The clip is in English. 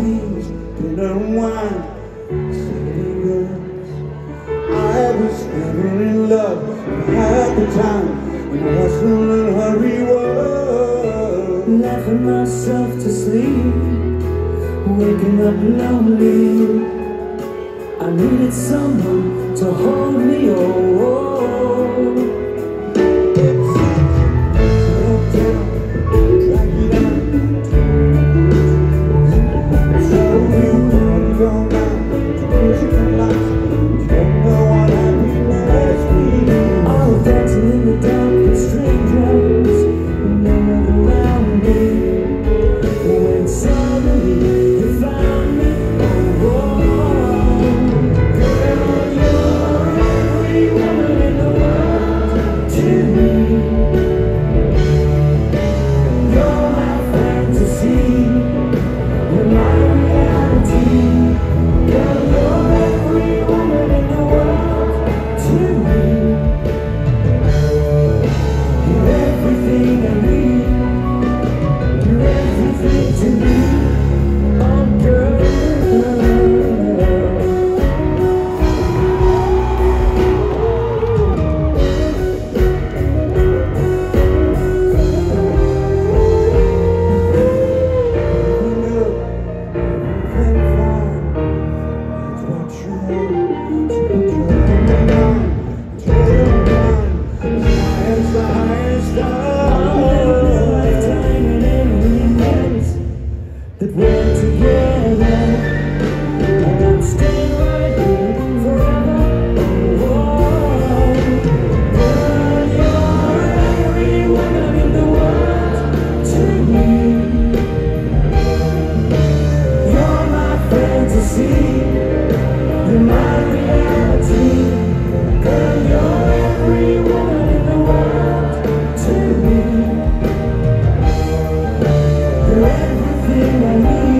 teens, dinner and wine, city girls. I was never in love, but had the time in a hustle and hurry world. Laughing myself to sleep, waking up lonely. I needed someone to hold me. Oh. That we're together, and I'm staying right here forever. Oh, girl, you're every woman in the world to me. You're my fantasy, you're my reality. Girl, you're every woman in the world to me. You're everything I need.